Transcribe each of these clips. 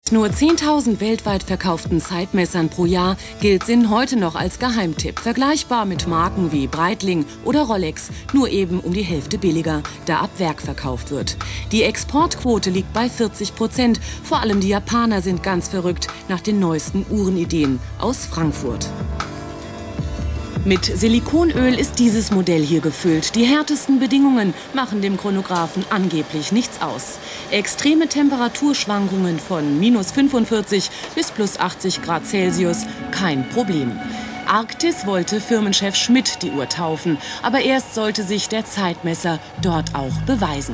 Nur 10.000 weltweit verkauften Zeitmessern pro Jahr gilt Sinn heute noch als Geheimtipp. Vergleichbar mit Marken wie Breitling oder Rolex, nur eben um die Hälfte billiger, da ab Werk verkauft wird. Die Exportquote liegt bei 40%. Vor allem die Japaner sind ganz verrückt nach den neuesten Uhrenideen aus Frankfurt. Mit Silikonöl ist dieses Modell hier gefüllt. Die härtesten Bedingungen machen dem Chronographen angeblich nichts aus. Extreme Temperaturschwankungen von -45 bis +80 Grad Celsius, kein Problem. Arktis wollte Firmenchef Schmidt die Uhr taufen, aber erst sollte sich der Zeitmesser dort auch beweisen.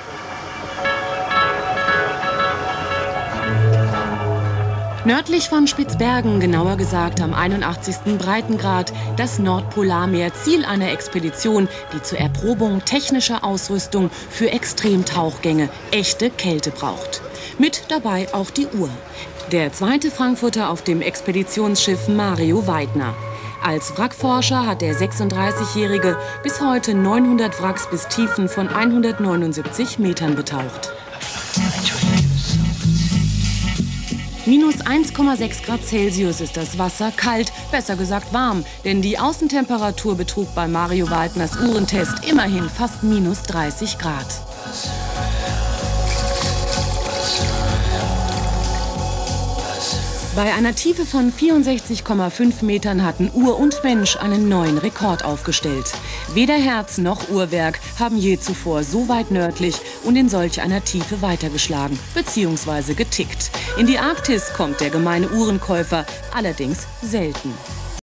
Nördlich von Spitzbergen, genauer gesagt am 81. Breitengrad, das Nordpolarmeer, Ziel einer Expedition, die zur Erprobung technischer Ausrüstung für Extremtauchgänge echte Kälte braucht. Mit dabei auch die Uhr. Der zweite Frankfurter auf dem Expeditionsschiff Mario Weidner. Als Wrackforscher hat der 36-Jährige bis heute 900 Wracks bis Tiefen von 179 Metern betaucht. -1,6 Grad Celsius ist das Wasser, kalt, besser gesagt warm, denn die Außentemperatur betrug bei Mario Weidners Uhrentest immerhin fast -30 Grad. Bei einer Tiefe von 64,5 Metern hatten Uhr und Mensch einen neuen Rekord aufgestellt. Weder Herz noch Uhrwerk haben je zuvor so weit nördlich und in solch einer Tiefe weitergeschlagen bzw. getickt. In die Arktis kommt der gemeine Uhrenkäufer allerdings selten.